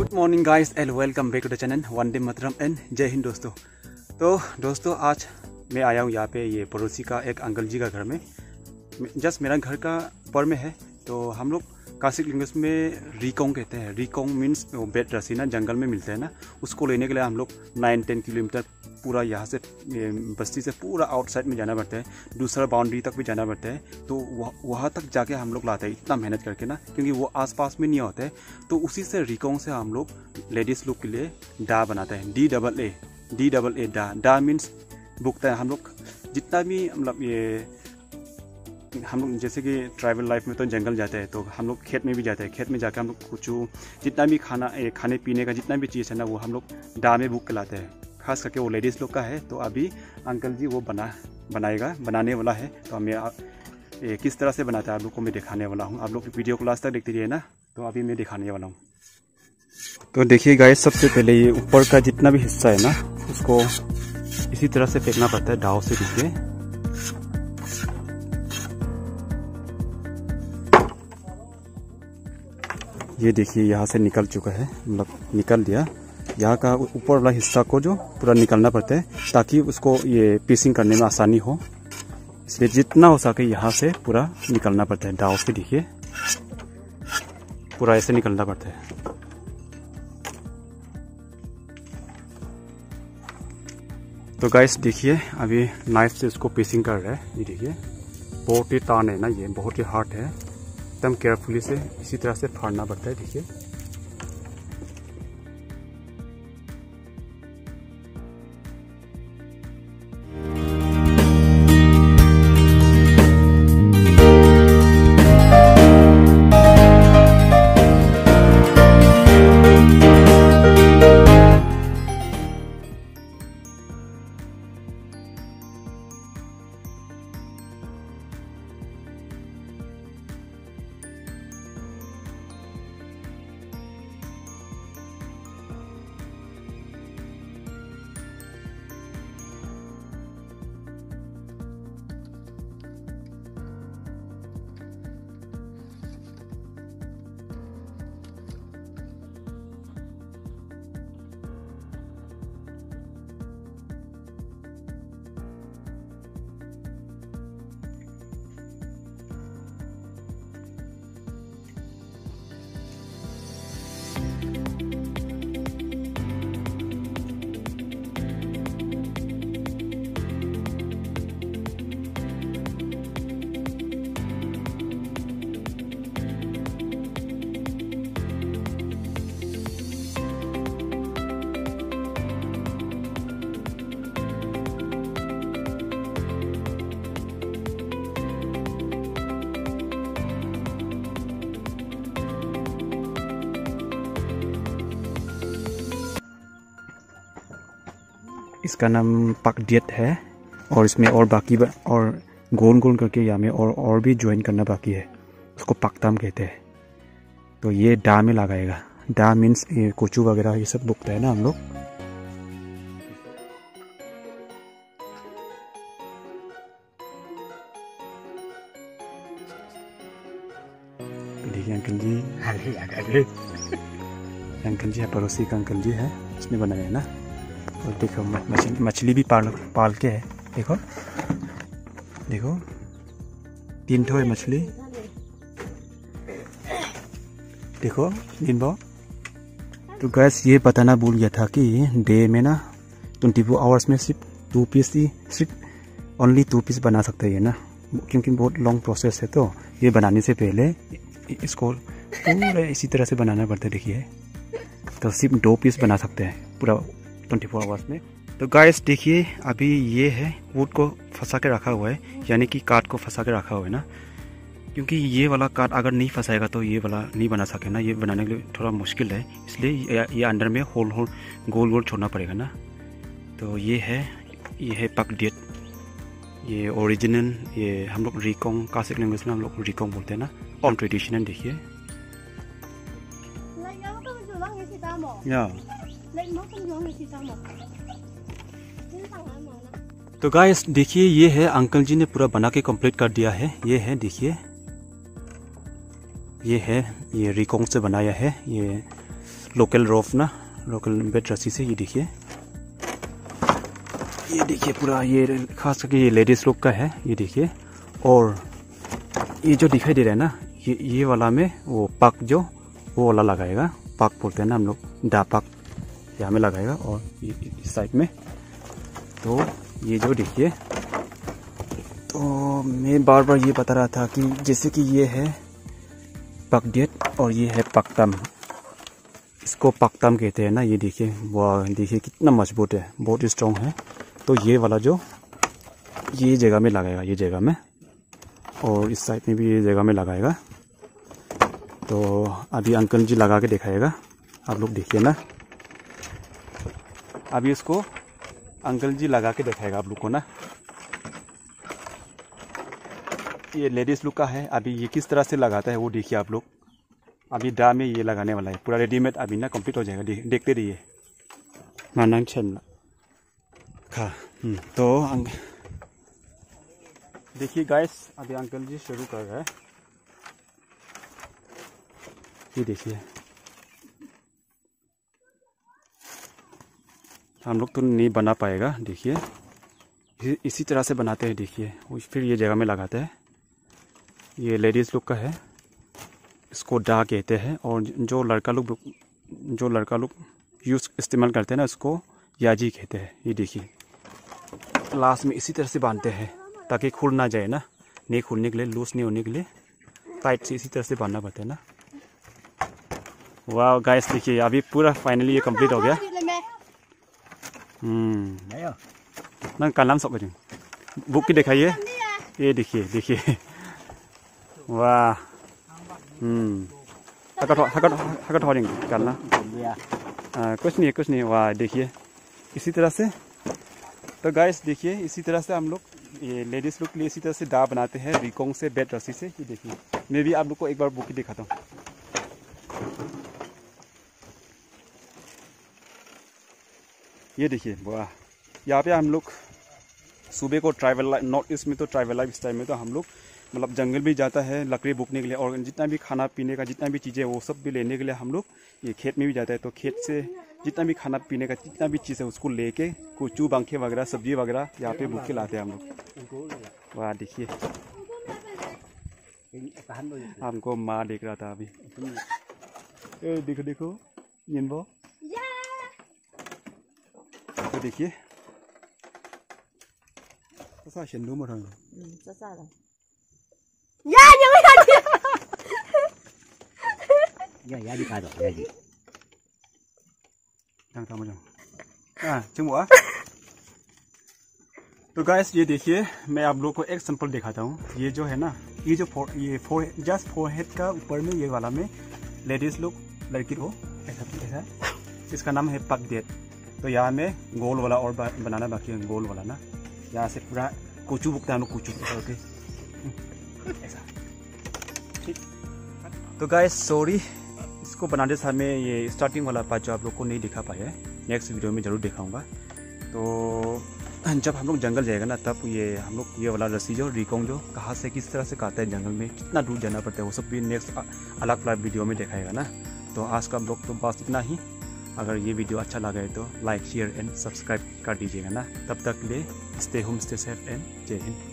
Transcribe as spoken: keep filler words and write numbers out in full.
Good morning guys and welcome back to the channel वंदे मातरम and जय हिंद दोस्तों। तो दोस्तों आज मैं आया हूँ यहाँ पे ये पड़ोसी का एक अंकल जी का घर में। जस्ट मेरा घर का ऊपर में है। तो हम लोग कासिक लैंग्वेज में रिकोंग कहते हैं। रिकोंग मीन्स बेट रसी ना जंगल में मिलते हैं ना, उसको लेने के लिए हम लोग नाइन टेन किलोमीटर पूरा यहाँ से बस्ती से पूरा आउटसाइड में जाना पड़ता है, दूसरा बाउंड्री तक भी जाना पड़ता है। तो वह वहाँ तक जाके हम लोग लाते हैं इतना मेहनत करके ना, क्योंकि वो आसपास में नहीं होता है। तो उसी से रिकोंग से हम लोग लेडीज़ लोग के लिए डा बनाते हैं, D double A D double A डा। डा मीन्स बुकता है। हम लोग जितना भी मतलब ये हम लोग जैसे कि ट्राइबल लाइफ में तो जंगल जाते हैं, तो हम लोग खेत में भी जाते हैं। खेत में जाकर हम लोग कुछ जितना भी खाना खाने पीने का जितना भी चीज़ है ना, वो हम लोग डा में बुक लाते हैं। खास करके वो लेडीज़ लोग का है। तो अभी अंकल जी वो बना बनाएगा बनाने वाला है। तो हमें ये किस तरह से बनाता है आप लोग को मैं दिखाने वाला हूँ। आप लोग वीडियो को लास्ट तक देखते रहिए ना। तो अभी मैं दिखाने वाला हूँ। तो देखिए गाइस, सबसे पहले ये ऊपर का जितना भी हिस्सा है ना, उसको इसी तरह से फेंकना पड़ता है दाव से। देखिए ये देखिए यहाँ से निकल चुका है, मतलब निकल दिया। यहाँ का ऊपर वाला हिस्सा को जो पूरा निकालना पड़ता है ताकि उसको ये पीसिंग करने में आसानी हो। इसलिए जितना हो सके यहाँ से पूरा निकालना पड़ता है दाव से। देखिए पूरा ऐसे निकलना पड़ता है। तो गाइस देखिए अभी नाइफ से इसको पीसिंग कर रहा है। ये देखिए बहुत ही तान है ना, ये बहुत ही हार्ड है। एकदम केयरफुली से इसी तरह से फाड़ना पड़ता है। देखिए इसका नाम पकडियत है। और इसमें और बाकी और गोल गोल करके यहाँ में और और भी ज्वाइन करना बाकी है, उसको पकताम कहते हैं। तो ये डा में लगाएगा। डा मीन्स ये कोचू वगैरह ये सब बुकता है ना हम लोग। देखिए अंकल जी अंकल जी है, पड़ोसी का अंकल जी है, उसने बनाया है ना। और देखो मछली मछली भी पाल पाल के है। देखो देखो तीन ठो है मछली। देखो दिन भर। तो गैस ये बताना भूल गया था कि डे में ना ट्वेंटी फोर आवर्स में सिर्फ टू पीस ही सिर्फ ओनली टू पीस बना सकते हैं ना, क्योंकि बहुत लॉन्ग प्रोसेस है। तो ये बनाने से पहले इसको पूरा इसी तरह से बनाना पड़ता है। देखिए तो सिर्फ दो पीस बना सकते हैं पूरा ट्वेंटी फोर आवर्स में। तो गाइस देखिए अभी ये है वुड को फंसा के रखा हुआ है, यानी कि काट को फंसा के रखा हुआ है ना, क्योंकि ये वाला काट अगर नहीं फंसाएगा तो ये वाला नहीं बना सके ना। ये बनाने के लिए थोड़ा मुश्किल है, इसलिए ये अंदर में होल होल गोल गोल छोड़ना पड़ेगा ना। तो ये है ये है पकडियत, ये ओरिजिनल। ये हम लोग रिकोंग कासिक लैंग्वेज में हम लोग रिकोंग बोलते हैं ना, और ट्रेडिशनल। देखिए या तो गाइस देखिए ये है अंकल जी ने पूरा बना के कंप्लीट कर दिया है। ये है देखिए, ये है ये रिकोंग से बनाया है। ये लोकल रोफ ना, लोकल बेड रस्सी से। ये देखिए, ये देखिए पूरा, ये खास करके ये लेडीज लोग का है, ये देखिए। और ये जो दिखाई दे रहा है ना, ये ये वाला में वो पक जो वो वाला लगाएगा, पक बोलते हैं ना हम लोग, डा पक, यहाँ में लगाएगा। और इस साइड में तो ये जो देखिए, तो मैं बार बार ये बता रहा था कि जैसे कि ये है पकडेट और ये है पकतम, इसको पकतम कहते हैं ना। ये देखिए, वाह देखिए कितना मजबूत है, बहुत स्ट्रॉन्ग है। तो ये वाला जो ये जगह में लगाएगा, ये जगह में, और इस साइड में भी ये जगह में लगाएगा। तो अभी अंकल जी लगा के दिखाएगा, आप लोग देखिए ना। अभी इसको अंकल जी लगा के दिखाएगा आप लोग को ना। ये लेडीज लुक का है। अभी ये किस तरह से लगाता है वो देखिए आप लोग। अभी डा में ये लगाने वाला है, पूरा रेडीमेड अभी ना कंप्लीट हो जाएगा, देखते रहिए। माना छन खा तो देखिए गाइस, अभी अंकल जी शुरू कर रहे हैं। ये देखिए, हम लोग तो नहीं बना पाएगा, देखिए इसी तरह से बनाते हैं। देखिए फिर ये जगह में लगाते हैं। ये लेडीज़ लोग का है, इसको डा कहते हैं। और जो लड़का लोग जो लड़का लोग यूज़ इस्तेमाल करते हैं ना, इसको याजी कहते हैं। ये देखिए, लास्ट में इसी तरह से बांधते हैं ताकि खुल ना जाए ना, नहीं खुलने के लिए, लूज नहीं होने के लिए टाइट से इसी तरह से बांधना पड़ता है ना। वाह गाइस देखिए, अभी पूरा फाइनली ये कंप्लीट हो गया। हम्म ना कालाम सब बुक की दिखाइए। ये देखिए देखिए, वाह। हम्म करना कुछ नहीं कुछ नहीं। वाह देखिए, इसी तरह से। तो गाइस देखिए, इसी तरह से हम लोग ये लेडीज़ लोग के लिए इसी तरह से डा बनाते हैं, रिकोंग से, बेड रस्सी से। ये देखिए, मैं भी आप लोग को एक बार बुक दिखाता हूँ। ये देखिए, वाह। यहाँ पे हम लोग सुबह को ट्राइवल, नॉर्थ ईस्ट में तो ट्राइवल लाइफ स्टाइल में तो हम लोग मतलब जंगल भी जाता है लकड़ी बुकने के लिए, और जितना भी खाना पीने का जितना भी चीज़ें वो सब भी लेने के लिए हम लोग ये खेत में भी जाता है। तो खेत से जितना भी खाना पीने का जितना भी चीज़ है उसको लेके कुचू बांखे वगैरह सब्जी वगैरह यहाँ पे बुक के लाते हैं हम लोग। वाह देखिए, हमको माँ देख रहा था अभी। ए, देखो देखो वो तो देखिए, तो शेंदू मर या या या दिखा दो या जी đangทำอะไรอ่ะचिंग हुआ। तो गाइस ये देखिए, मैं आप लोग को एक सैंपल दिखाता हूँ। ये जो है ना, ये जो फोर ये फोर जस्ट फोर हेड का ऊपर में ये वाला में लेडीज लोग लड़की को ऐसा ऐसा, इसका नाम है पकडेट। तो यहाँ में गोल वाला और बनाना बाकी है, गोल वाला ना, यहाँ से पूरा कुचू बुकता है, कुचू ओके ऐसा, ठीक। तो गाइस सॉरी, इसको बनाते समय ये स्टार्टिंग वाला पार्ट जो आप लोग को नहीं दिखा पाया है, नेक्स्ट वीडियो में ज़रूर दिखाऊंगा। तो जब हम लोग जंगल जाएगा ना, तब ये हम लोग ये वाला रस्सी जो रिकोंग जो कहाँ से किस तरह से काटता है जंगल में, कितना दूर जाना पड़ता है, वो सब भी नेक्स्ट अलग अलग वीडियो में दिखाएगा ना। तो आज का हम लोग तो बस इतना ही। अगर ये वीडियो अच्छा लगा है तो लाइक शेयर एंड सब्सक्राइब कर दीजिएगा ना। तब तक के लिए stay home, stay safe and जय हिंद।